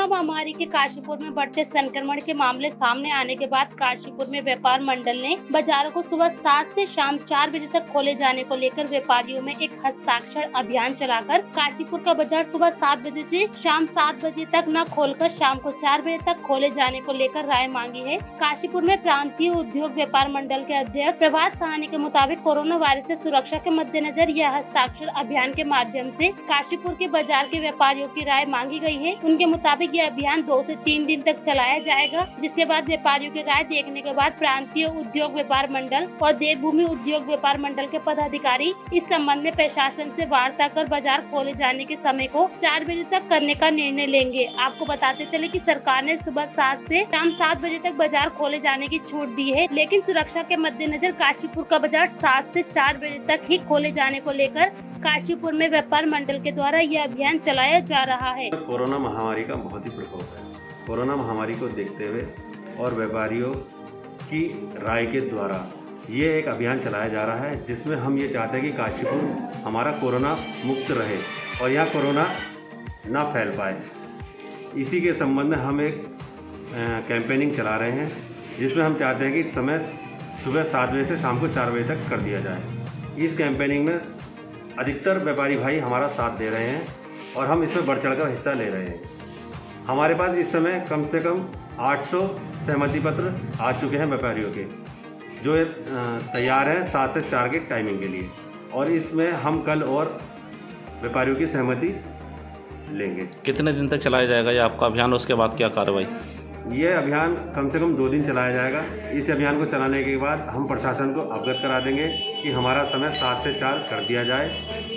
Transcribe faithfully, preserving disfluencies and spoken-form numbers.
Corona महामारी के काशीपुर में बढ़ते संक्रमण के मामले सामने आने के बाद काशीपुर में व्यापार मंडल ने बाजारों को सुबह सात से शाम चार बजे तक खोले जाने को लेकर व्यापारियों में एक हस्ताक्षर अभियान चलाकर काशीपुर का बाजार सुबह सात बजे से शाम सात बजे तक न खोलकर शाम को चार बजे तक खोले जाने को लेकर राय मांगी है। काशीपुर में प्रांतीय उद्योग व्यापार मंडल के अध्यक्ष प्रभास सहानी के मुताबिक कोरोना वायरस से सुरक्षा के मद्देनजर यह हस्ताक्षर अभियान के माध्यम से काशीपुर के बाजार के व्यापारियों की राय मांगी गई है। उनके मुताबिक यह अभियान दो से तीन दिन तक चलाया जाएगा, जिसके बाद व्यापारियों की राय देखने के बाद प्रांतीय उद्योग व्यापार मंडल और देवभूमि उद्योग व्यापार मंडल के पदाधिकारी इस संबंध में प्रशासन से वार्ता कर बाजार खोले जाने के समय को चार बजे तक करने का निर्णय लेंगे। आपको बताते चले कि सरकार ने सुबह सात से शाम सात बजे तक बाजार खोले जाने की छूट दी है, लेकिन सुरक्षा के मद्देनजर काशीपुर का बाजार सात से चार बजे तक ही खोले जाने को लेकर काशीपुर में व्यापार मंडल के द्वारा यह अभियान चलाया जा रहा है। कोरोना महामारी का बहुत ही प्रकोप है। कोरोना महामारी को देखते हुए और व्यापारियों की राय के द्वारा ये एक अभियान चलाया जा रहा है, जिसमें हम ये चाहते हैं कि काशीपुर हमारा कोरोना मुक्त रहे और यहाँ कोरोना ना फैल पाए। इसी के संबंध में हम एक कैंपेनिंग चला रहे हैं, जिसमें हम चाहते हैं कि समय सुबह सात बजे से शाम को चार बजे तक कर दिया जाए। इस कैंपेनिंग में अधिकतर व्यापारी भाई हमारा साथ दे रहे हैं और हम इसमें बढ़ चढ़कर हिस्सा ले रहे हैं। हमारे पास इस समय कम से कम आठ सौ सहमति पत्र आ चुके हैं व्यापारियों के, जो तैयार हैं सात से चार के टाइमिंग के लिए, और इसमें हम कल और व्यापारियों की सहमति लेंगे। कितने दिन तक चलाया जाएगा ये आपका अभियान, उसके बाद क्या कार्रवाई? ये अभियान कम से कम दो दिन चलाया जाएगा। इस अभियान को चलाने के बाद हम प्रशासन को अवगत करा देंगे कि हमारा समय सात से चार कर दिया जाए